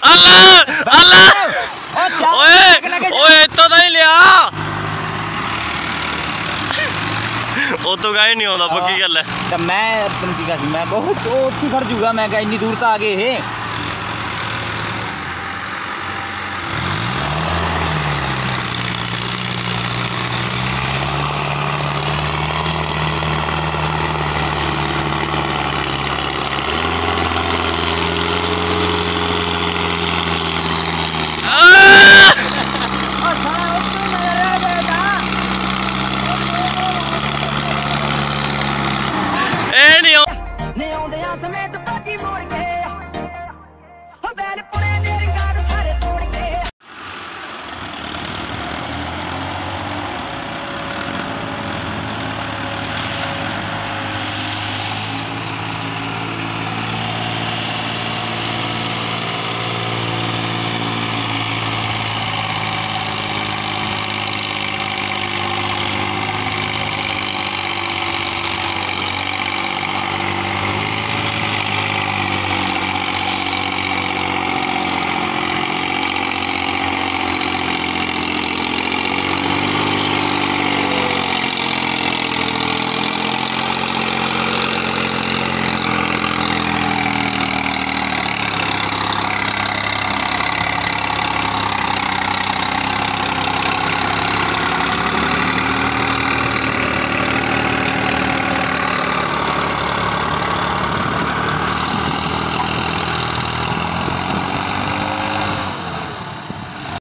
अल्लाह अल्लाह ओए ओए इतो तो ही लिया ਉਹ ਤੋਂ ਗਾਇ ਨਹੀਂ ਆਉਂਦਾ ਪੱਕੀ ਗੱਲ ਹੈ ਤਾਂ ਮੈਂ ਤੈਨੂੰ ਕੀ ਕਹਾਂ ਮੈਂ ਬਹੁਤ ਉੱਥੇ ਖੜ ਜੂਗਾ ਮੈਂ ਕਿਹਾ ਇੰਨੀ ਦੂਰ ਤਾਂ ਆ ਗਏ ਇਹ ਇਹ ਨਹੀਂ